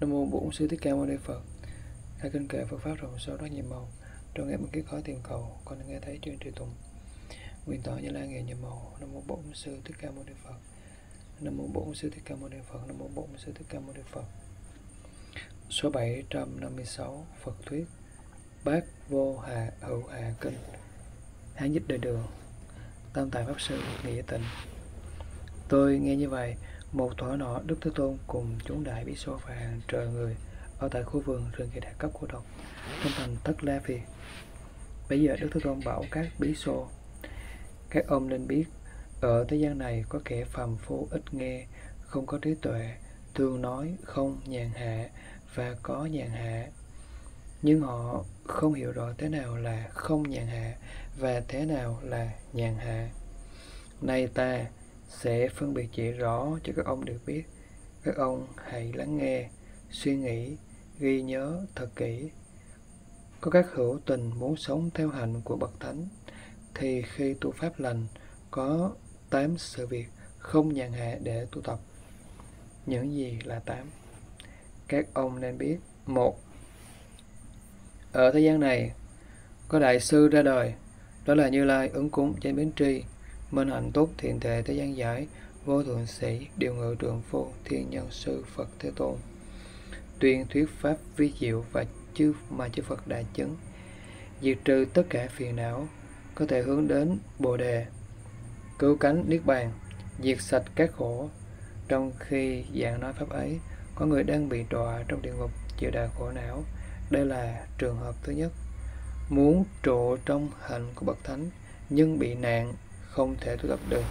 Nam mô Bổn Sư Thích Ca Mâu Ni Phật. Khai kinh kệ Phật pháp rộng sâu đắc nhiệm màu, trong nghe bằng kiết khó tiền cầu, con nghe thấy chuyên trì tụng. Nguyện tỏ Như Lai nghề nhiệm màu. Nam mô Bổn Sư Thích Ca Mâu Ni Phật. Nam mô Bổn Sư Thích Ca Mâu Ni Phật. Nam mô Bổn Sư Thích Ca Mâu Ni Phật. Số 756 Phật thuyết Bát Vô Hà Hữu Hà Kinh. Hán dịch đời đường. Tam Tài Pháp Sư Nghĩa Tịnh. Tôi nghe như vậy, một thuở nọ Đức Thế Tôn cùng chúng đại bí xô và hàng trời người ở tại khu vườn rừng Kỳ Đà Cấp Cô Độc trong thành Tất La Việt. Bây giờ Đức Thế Tôn bảo các bí xô: các ông nên biết, ở thế gian này có kẻ phàm phu ít nghe, không có trí tuệ, thường nói không nhàn hạ và có nhàn hạ. Nhưng họ không hiểu rõ thế nào là không nhàn hạ và thế nào là nhàn hạ. Nay ta sẽ phân biệt chỉ rõ cho các ông được biết. Các ông hãy lắng nghe, suy nghĩ, ghi nhớ thật kỹ. Có các hữu tình muốn sống theo hạnh của bậc thánh, thì khi tu pháp lành có 8 sự việc không nhàn hạ để tu tập. Những gì là 8? Các ông nên biết. 1. Ở thế gian này có đại sư ra đời, đó là Như Lai ứng cúng chánh biến tri, minh hạnh tốt thiện thể thế gian giải, vô thượng sĩ điều ngự trượng phu thiên nhân sư Phật Thế Tôn, tuyên thuyết pháp vi diệu và chư Phật đã chứng, diệt trừ tất cả phiền não, có thể hướng đến Bồ đề, cứu cánh niết bàn, diệt sạch các khổ. Trong khi giảng nói pháp ấy, có người đang bị đọa trong địa ngục chịu đà khổ não. Đây là trường hợp thứ nhất. Muốn trụ trong hạnh của bậc thánh nhưng bị nạn, không thể tu tập được.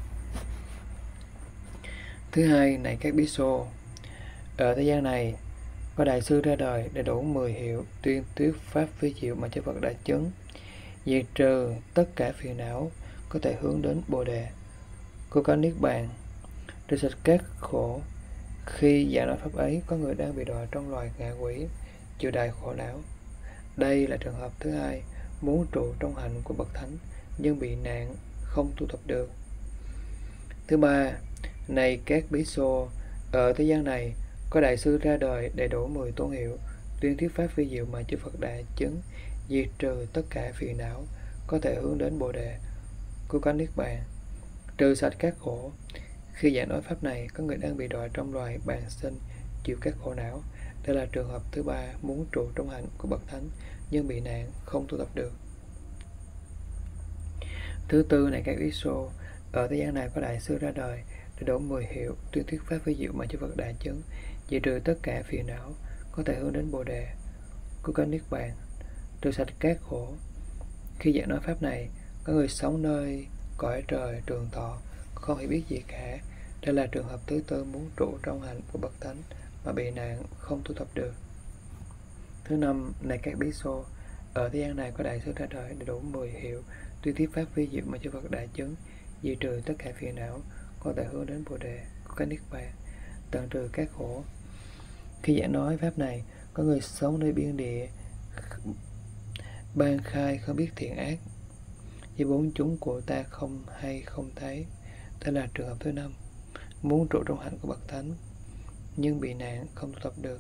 Thứ hai, này các bí xô, ở thế gian này có đại sư ra đời đầy đủ 10 hiệu, tuyên thuyết pháp vi diệu mà chư Phật đã chứng, diệt trừ tất cả phiền não, có thể hướng đến Bồ đề, cứu cánh niết bàn, trừ sạch các khổ. Khi giảng nói pháp ấy, có người đang bị đọa trong loài ngạ quỷ, chịu đại khổ não. Đây là trường hợp thứ hai, muốn trụ trong hạnh của bậc thánh nhưng bị nạn, không tu tập được. Thứ ba, này các bí xô, ở thế gian này có đại sư ra đời đầy đủ 10 tôn hiệu, tuyên thuyết pháp vi diệu mà chư Phật đã chứng, diệt trừ tất cả phiền não, có thể hướng đến Bồ đề, cứu cánh niết bàn, trừ sạch các khổ. Khi giảng nói pháp này, có người đang bị đọa trong loài bàn sinh, chịu các khổ não. Đây là trường hợp thứ ba, muốn trụ trong hạnh của bậc thánh nhưng bị nạn, không tu tập được. Thứ tư, này các bí xô, ở thế gian này có đại sư ra đời đầy đủ 10 hiệu, tuyên thuyết pháp vi diệu mà chư Phật đã chứng, diệt trừ tất cả phiền não, có thể hướng đến Bồ đề, cứu cánh niết bàn, trừ sạch các khổ. Khi giảng nói pháp này, có người sống nơi cõi trời trường thọ, không hiểu biết gì cả. Đây là trường hợp thứ tư, muốn trụ trong hạnh của bậc thánh mà bị nạn, không tu tập được. Thứ năm, này các bí xô, ở thế gian này có đại sư ra đời đầy đủ 10 hiệu, tuyên thuyết pháp vi diệu mà chư Phật đã chứng, diệt trừ tất cả phiền não, có thể hướng đến Bồ đề, có cái niết bàn, tận trừ các khổ. Khi giảng nói pháp này, có người sống nơi biên địa ban khai, không biết thiện ác, vì bốn chúng của ta không hay không thấy. Đây là trường hợp thứ năm, muốn trụ trong hạnh của bậc thánh nhưng bị nạn, không tu tập được.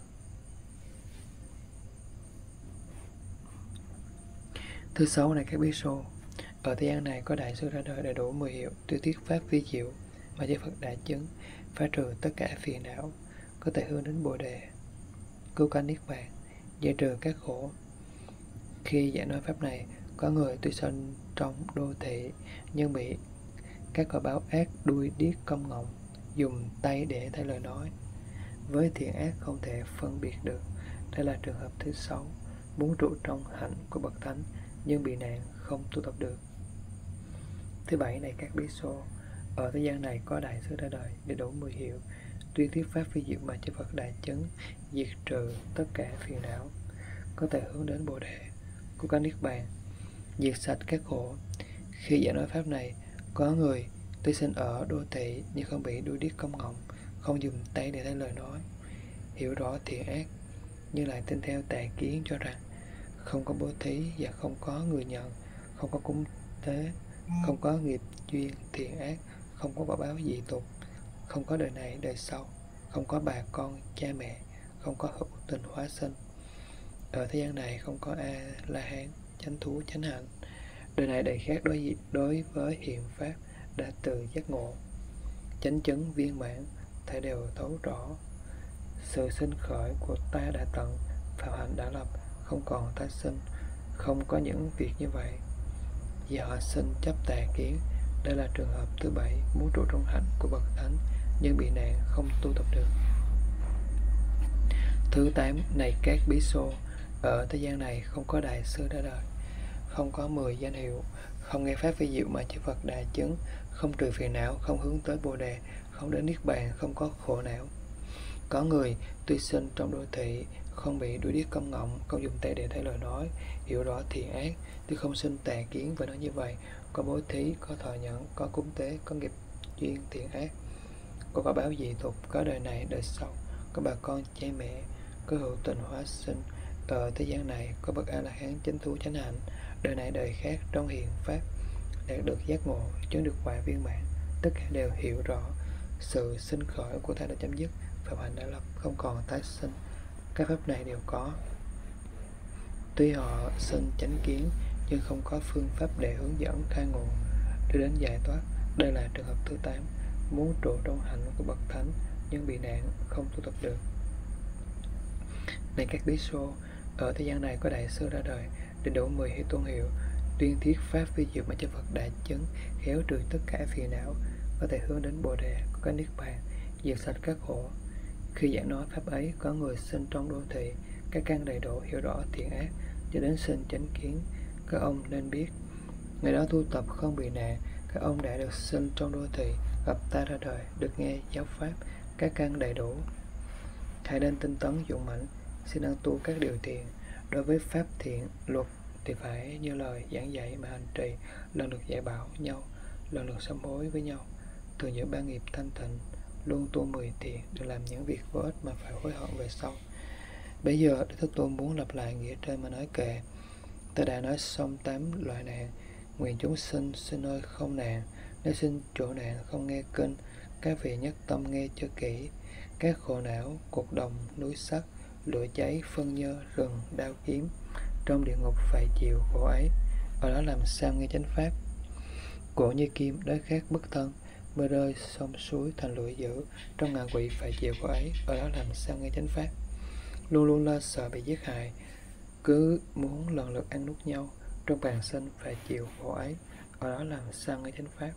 Thứ sáu, này các bí xô, ở thế gian này có đại sư ra đời đầy đủ 10 hiệu, tuyên thuyết pháp vi diệu mà chư Phật đã chứng, phá trừ tất cả phiền não, có thể hướng đến Bồ đề, cứu cánh niết bàn, giải trừ các khổ. Khi giảng nói pháp này, có người tuy sinh trong đô thị nhưng bị các quả báo ác đuôi điếc cong ngọng, dùng tay để thay lời nói, với thiện ác không thể phân biệt được. Đây là trường hợp thứ sáu, muốn trụ trong hạnh của bậc thánh nhưng bị nạn, không tu tập được. Thứ bảy, này các bí xô, ở thế gian này có đại sư ra đời đầy đủ 10 hiệu, tuyên thuyết pháp vi diệu mà chư Phật đã chứng, diệt trừ tất cả phiền não, có thể hướng đến Bồ đề, cứu cánh niết bàn, diệt sạch các khổ. Khi giảng nói pháp này, có người tuy sinh ở đô thị nhưng không bị đuôi điếc cong ngọng, không dùng tay để thay lời nói, hiểu rõ thiện ác, nhưng lại tin theo tà kiến cho rằng không có bố thí và không có người nhận, không có cúng tế, không có nghiệp duyên thiện ác, không có quả báo dị tục, không có đời này đời sau, không có bà con cha mẹ, không có hữu tình hóa sinh. Ở thế gian này không có A La Hán chánh thú chánh hạnh. Đời này đời khác đối với hiện pháp đã từ giác ngộ chánh chứng viên mãn, thể đều thấu rõ. Sự sinh khởi của ta đã tận, phạm hạnh đã lập, không còn tái sinh. Không có những việc như vậy, vì họ sinh chấp tà kiến. Đây là trường hợp thứ 7, muốn trụ trong hạnh của bậc thánh nhưng bị nạn không tu tập được. Thứ 8, này các bí xô, ở thế gian này không có đại sư ra đời, không có 10 danh hiệu, không nghe pháp vi diệu mà chư Phật đã chứng, không trừ phiền não, không hướng tới Bồ đề, không đến niết bàn, không có khổ não. Có người tuy sinh trong đô thị, không bị đuổi điếc câm ngọng, không dùng tay để thấy lời nói, hiểu rõ thiện ác, tuy không sinh tà kiến và nói như vậy, có bố thí, có thọ nhẫn, có cúng tế, có nghiệp duyên thiện ác, có quả báo dị tục, có đời này đời sau, có bà con cha mẹ, có hữu tình hóa sinh. Ở thế gian này có bậc A La Hán chánh thú chánh hạnh, đời này đời khác trong hiện pháp đạt được giác ngộ, chứng được quả viên mãn, tất cả đều hiểu rõ sự sinh khởi của ta đã chấm dứt, phạm hạnh đã lập, không còn tái sinh. Các pháp này đều có, tuy họ sinh chánh kiến nhưng không có phương pháp để hướng dẫn khai ngộ đưa đến giải thoát. Đây là trường hợp thứ 8, muốn trụ trong hạnh của bậc thánh nhưng bị nạn không tu tập được. Này các bí xô, ở thế gian này có đại sư ra đời, đầy đủ 10 hệ tôn hiệu, tuyên thuyết pháp vi diệu mà chư Phật đã chứng, khéo trừ tất cả phiền não, có thể hướng đến Bồ đề, có cái niết bàn, diệt sạch các khổ. Khi giảng nói pháp ấy, có người sinh trong đô thị, các căn đầy đủ hiểu rõ thiện ác, cho đến sinh chánh kiến. Các ông nên biết, ngày đó tu tập không bị nạn, các ông đã được sinh trong đô thị, gặp ta ra đời, được nghe giáo pháp, các căn đầy đủ. Hãy nên tinh tấn dũng mãnh, xin ăn tu các điều thiện. Đối với pháp thiện luật thì phải như lời giảng dạy mà hành trì, lần lượt dạy bảo nhau, lần lượt sám hối với nhau, thường giữ 3 nghiệp thanh tịnh, luôn tu 10 thiện, đừng làm những việc vô ích mà phải hối hận về sau. Bây giờ Đức Thế Tôn muốn lặp lại nghĩa trên mà nói kệ. Ta đã nói xong 8 loại nạn, nguyện chúng sinh sinh nơi không nạn, nếu sinh chỗ nạn không nghe kinh, các vị nhất tâm nghe cho kỹ. Các khổ não, cột đồng, núi sắt, lửa cháy, phân nhơ, rừng, đao kiếm, trong địa ngục phải chịu khổ ấy, ở đó làm sao nghe chánh pháp. Cổ như kim, đói khát bất thân, mưa rơi sông suối thành lưỡi dữ, trong ngạ quỷ phải chịu khổ ấy, ở đó làm sao nghe chánh pháp. Luôn luôn lo sợ bị giết hại, cứ muốn lần lượt ăn nuốt nhau, trong bàn sinh phải chịu khổ ấy, ở đó làm sao nghe chánh pháp.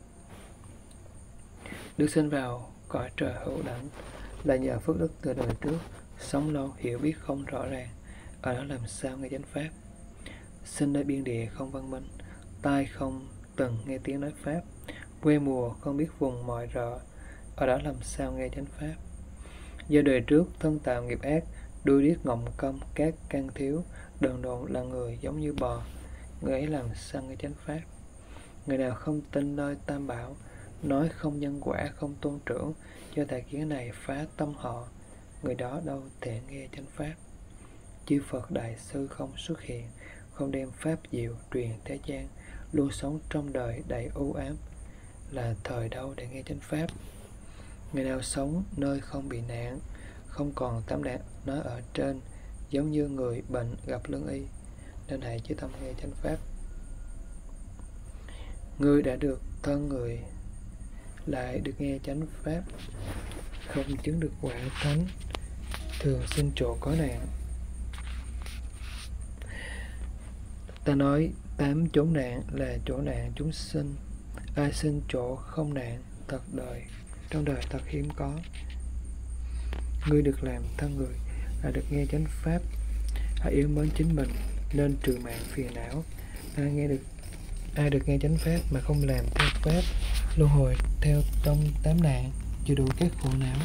Được sinh vào cõi trời hữu đẳng là nhờ phước đức từ đời trước, sống lâu hiểu biết không rõ ràng, ở đó làm sao nghe chánh pháp. Sinh nơi biên địa không văn minh, tai không từng nghe tiếng nói pháp, quê mùa không biết vùng mọi rợ, ở đó làm sao nghe chánh pháp. Do đời trước thân tạo nghiệp ác, đuôi điếc ngọng câm, các căn thiếu, đần độn là người giống như bò, người ấy làm sao nghe chánh pháp. Người nào không tin nơi tam bảo, nói không nhân quả, không tôn trưởng, cho tà kiến này phá tâm họ, người đó đâu thể nghe chánh pháp. Chư Phật Đại Sư không xuất hiện, không đem pháp diệu truyền thế gian, luôn sống trong đời đầy u ám, là thời đâu để nghe chánh pháp. Người nào sống nơi không bị nạn, không còn tám nạn nói ở trên, giống như người bệnh gặp lương y, nên hãy chú tâm nghe chánh pháp. Người đã được thân người lại được nghe chánh pháp, không chứng được quả thánh, thường sinh chỗ có nạn. Ta nói 8 chốn nạn là chỗ nạn chúng sinh, ai sinh chỗ không nạn, thật đời trong đời thật hiếm có. Ngươi được làm thân người là được nghe chánh pháp, hãy yêu mến chính mình nên trừ mạng phiền não. Ai được nghe chánh pháp mà không làm theo pháp, luân hồi theo trong 8 nạn, chịu đủ các khổ não.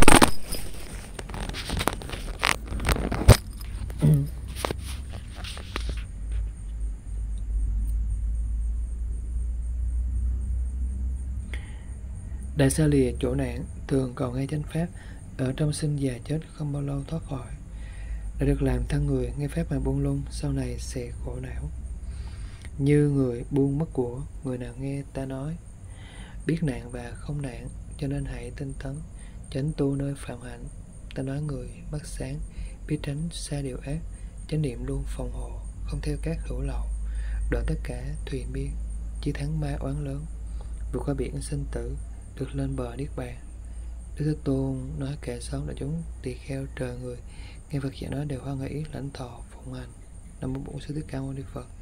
Đại xa lìa chỗ nạn, thường còn nghe chánh pháp, ở trong sinh già chết không bao lâu thoát khỏi. Đã được làm thân người, nghe pháp mà buông lung, sau này sẽ khổ não. Như người buông mất của, người nào nghe ta nói, biết nạn và không nạn, cho nên hãy tinh tấn, chánh tu nơi phạm hạnh, ta nói người mắt sáng, biết tránh xa điều ác, chánh niệm luôn phòng hộ, không theo các hữu lậu, đỡ tất cả thuyền biên, chiến thắng ma oán lớn, vượt qua biển sinh tử, được lên bờ niết bàn. Đức Thế Tôn nói kẻ xấu là chúng tỳ kheo trời người, nghe Phật dạy nói đều hoan hỷ lãnh thọ phụng hành. Nam mô Bổn Sư Thích Ca Mâu Ni Phật.